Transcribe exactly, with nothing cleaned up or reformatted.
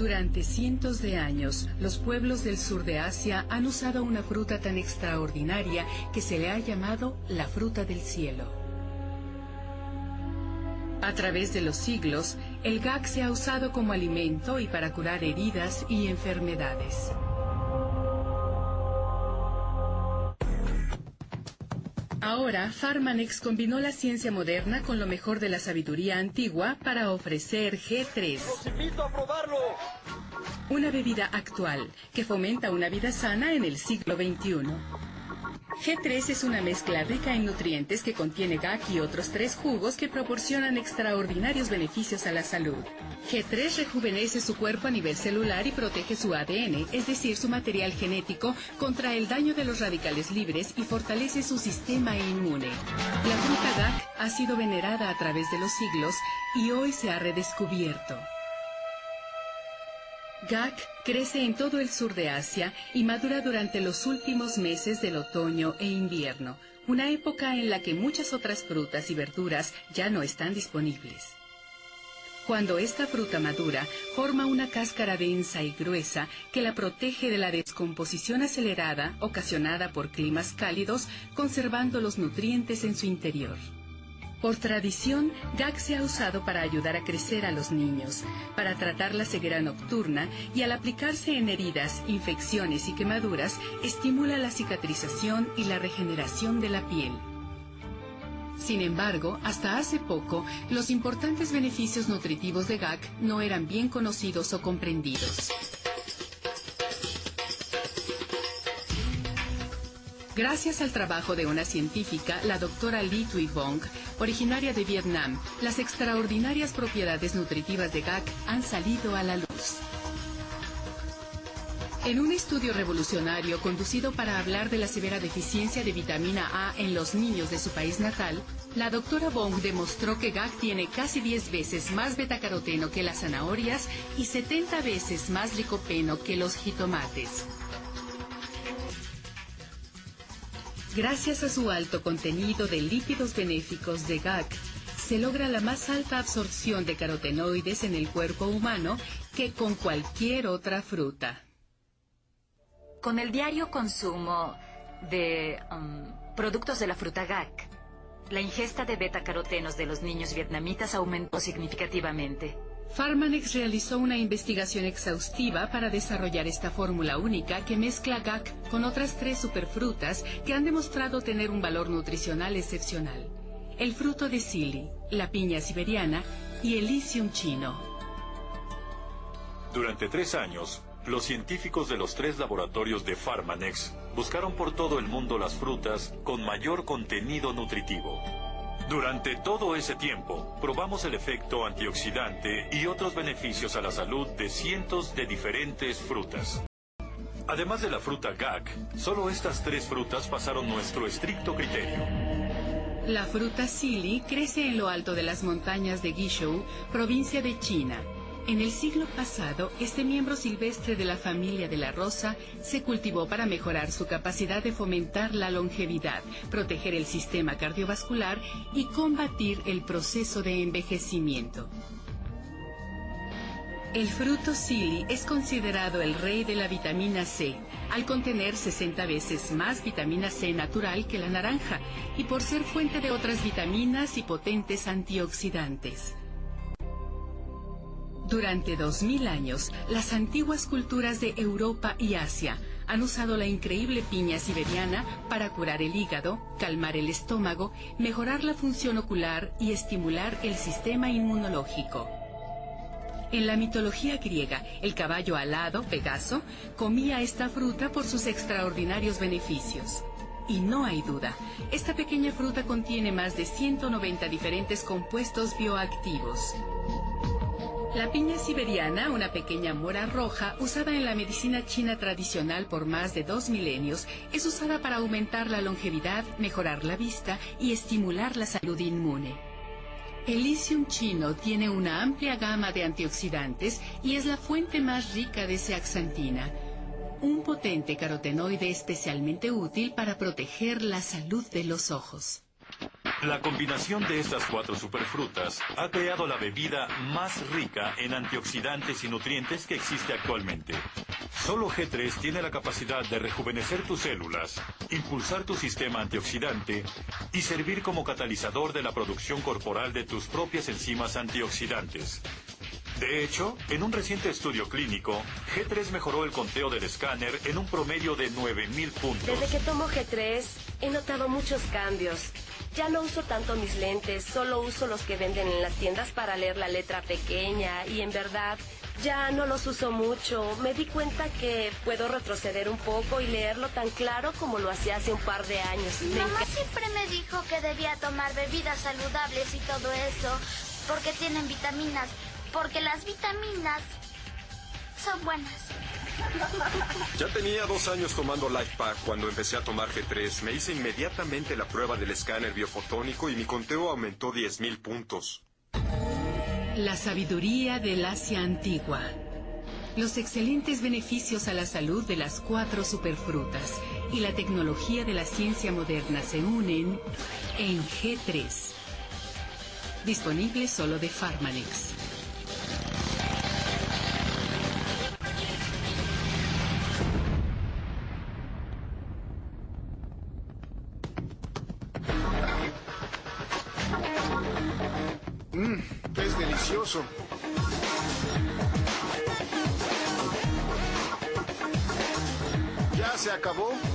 Durante cientos de años, los pueblos del sur de Asia han usado una fruta tan extraordinaria que se le ha llamado la fruta del cielo. A través de los siglos, el gak se ha usado como alimento y para curar heridas y enfermedades. Ahora, Pharmanex combinó la ciencia moderna con lo mejor de la sabiduría antigua para ofrecer G tres. ¡Los invito a probarlo! Una bebida actual que fomenta una vida sana en el siglo veintiuno. G tres es una mezcla rica en nutrientes que contiene gak y otros tres jugos que proporcionan extraordinarios beneficios a la salud. G tres rejuvenece su cuerpo a nivel celular y protege su A D N, es decir, su material genético, contra el daño de los radicales libres y fortalece su sistema inmune. La fruta gak ha sido venerada a través de los siglos y hoy se ha redescubierto. Gak crece en todo el sur de Asia y madura durante los últimos meses del otoño e invierno, una época en la que muchas otras frutas y verduras ya no están disponibles. Cuando esta fruta madura, forma una cáscara densa y gruesa que la protege de la descomposición acelerada ocasionada por climas cálidos, conservando los nutrientes en su interior. Por tradición, gak se ha usado para ayudar a crecer a los niños, para tratar la ceguera nocturna y al aplicarse en heridas, infecciones y quemaduras, estimula la cicatrización y la regeneración de la piel. Sin embargo, hasta hace poco, los importantes beneficios nutritivos de gak no eran bien conocidos o comprendidos. Gracias al trabajo de una científica, la doctora Ly Thuy Vuong, originaria de Vietnam, las extraordinarias propiedades nutritivas de gak han salido a la luz. En un estudio revolucionario conducido para hablar de la severa deficiencia de vitamina A en los niños de su país natal, la doctora Vuong demostró que gak tiene casi diez veces más betacaroteno que las zanahorias y setenta veces más licopeno que los jitomates. Gracias a su alto contenido de lípidos benéficos de gak, se logra la más alta absorción de carotenoides en el cuerpo humano que con cualquier otra fruta. Con el diario consumo de um, productos de la fruta gak, la ingesta de betacarotenos de los niños vietnamitas aumentó significativamente. Pharmanex realizó una investigación exhaustiva para desarrollar esta fórmula única que mezcla gak con otras tres superfrutas que han demostrado tener un valor nutricional excepcional: el fruto de Psylli, la piña siberiana y el lisium chino. Durante tres años, los científicos de los tres laboratorios de Pharmanex buscaron por todo el mundo las frutas con mayor contenido nutritivo. Durante todo ese tiempo, probamos el efecto antioxidante y otros beneficios a la salud de cientos de diferentes frutas. Además de la fruta gak, solo estas tres frutas pasaron nuestro estricto criterio. La fruta Psylli crece en lo alto de las montañas de Guizhou, provincia de China. En el siglo pasado, este miembro silvestre de la familia de la rosa se cultivó para mejorar su capacidad de fomentar la longevidad, proteger el sistema cardiovascular y combatir el proceso de envejecimiento. El fruto Psylli es considerado el rey de la vitamina C, al contener sesenta veces más vitamina C natural que la naranja y por ser fuente de otras vitaminas y potentes antioxidantes. Durante dos mil años, las antiguas culturas de Europa y Asia han usado la increíble piña siberiana para curar el hígado, calmar el estómago, mejorar la función ocular y estimular el sistema inmunológico. En la mitología griega, el caballo alado, Pegaso, comía esta fruta por sus extraordinarios beneficios. Y no hay duda, esta pequeña fruta contiene más de ciento noventa diferentes compuestos bioactivos. La piña siberiana, una pequeña mora roja usada en la medicina china tradicional por más de dos milenios, es usada para aumentar la longevidad, mejorar la vista y estimular la salud inmune. El lisium chino tiene una amplia gama de antioxidantes y es la fuente más rica de zeaxantina, un potente carotenoide especialmente útil para proteger la salud de los ojos. La combinación de estas cuatro superfrutas ha creado la bebida más rica en antioxidantes y nutrientes que existe actualmente. Solo G tres tiene la capacidad de rejuvenecer tus células, impulsar tu sistema antioxidante y servir como catalizador de la producción corporal de tus propias enzimas antioxidantes. De hecho, en un reciente estudio clínico, G tres mejoró el conteo del escáner en un promedio de nueve mil puntos. Desde que tomo G tres, he notado muchos cambios. Ya no uso tanto mis lentes, solo uso los que venden en las tiendas para leer la letra pequeña y en verdad ya no los uso mucho. Me di cuenta que puedo retroceder un poco y leerlo tan claro como lo hacía hace un par de años. Mi mamá siempre me dijo que debía tomar bebidas saludables y todo eso porque tienen vitaminas, porque las vitaminas son buenas. Ya tenía dos años tomando LifePak cuando empecé a tomar G tres. Me hice inmediatamente la prueba del escáner biofotónico y mi conteo aumentó diez mil puntos. La sabiduría del Asia antigua. Los excelentes beneficios a la salud de las cuatro superfrutas y la tecnología de la ciencia moderna se unen en G tres. Disponible solo de Pharmanex. Mmm, es delicioso. ¿Ya se acabó?